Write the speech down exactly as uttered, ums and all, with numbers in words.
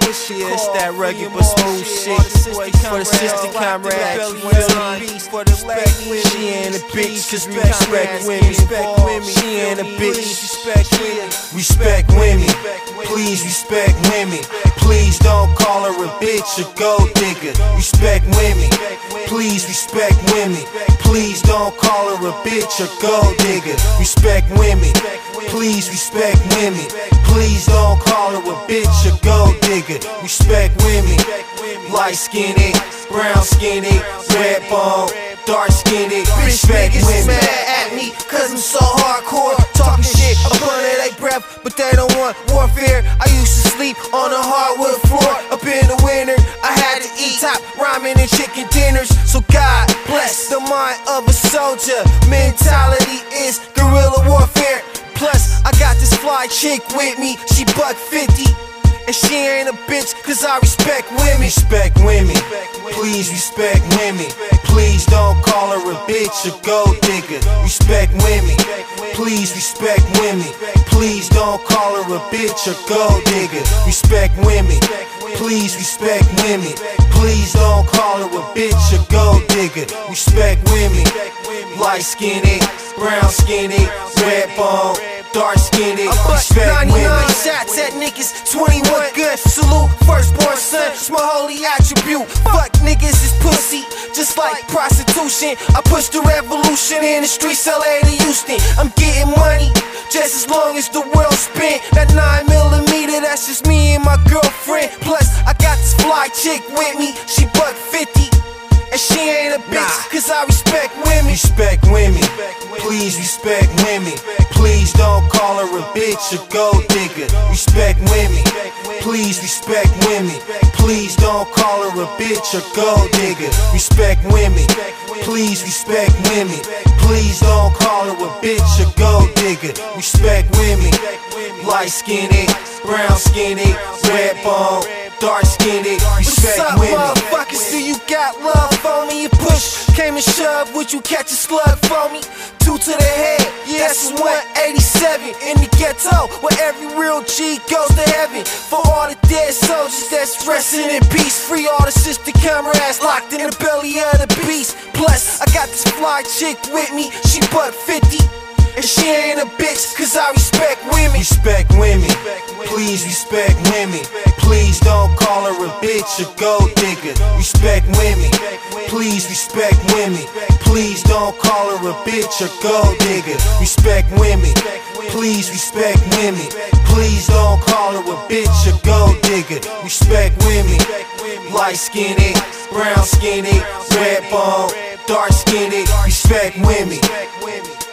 Yeah, it's that rugged but smooth shit. For the sister comrades, for the lady. She ain't a bitch, cause we respect women. She ain't a bitch, respect women. Respect women, please respect women. Please don't call her a bitch or gold digger. Respect women, please respect women. Please don't call her a bitch or gold digger. Respect women, please respect women. Please don't call her a bitch or gold digger. Respect women, light skinned, brown skinned, red bone, dark skinned. Respect women. Mad at me cause I'm so hardcore, talking shit up under they breath, but they don't want warfare. I used to sleep on a hardwood floor. Up in the winter, I had to eat top ramen and chicken dinners. So God bless the mind of a soldier. Mentality is guerrilla warfare. Plus, I got this fly chick with me, she buck fifty. And she ain't a bitch, cause I respect women. Respect women, please respect women. Please don't call her a bitch or gold digger. Respect women, please respect women. Please don't call her a bitch or gold digger. Respect women, please respect women. Please don't call her a bitch or gold digger. Respect women, light skinned, brown skinned, red bone, dark skinned. Respect women. ninety-nine shots at niggas, twenty-one guns. Salute firstborn son, it's my holy attribute. Fuck niggas is pussy, just like prostitution. I push the revolution in the streets, L A to Houston. I'm getting money, just as long as the world spent. That nine millimeter, that's just me and my girlfriend. Plus, I got this fly chick with me, she buck fifty. And she ain't a bitch, cause I respect women. Respect women, please respect women. Please don't call her a bitch or gold digger. Respect women, please respect women. Please don't call her a bitch or gold digger. Respect women, please respect women. Please don't call her a bitch or gold digger. Respect women, light skinned, brown skinned, red bone, dark skinned. Respect What's up, women. motherfuckers? Do you got love for me? You push, came and shove, would you catch a slug for me? Two to the head, yeah, that's one eighty-seven. In the ghetto, where every real G goes to heaven. For all the dead soldiers that's resting in peace. Free all the sister comrades locked in the belly of the beast. Plus, I got this fly chick with me, she buck fifty. And she ain't a bitch, cause I respect women. Respect women, please respect women. Please don't call her a bitch or gold digger. Respect women, please respect women. Please don't call her a bitch or gold digger. Respect women, please respect women. Please don't call her a bitch or gold digger. Respect women, light skinned, brown skinned, red bone, dark skinned. Respect women.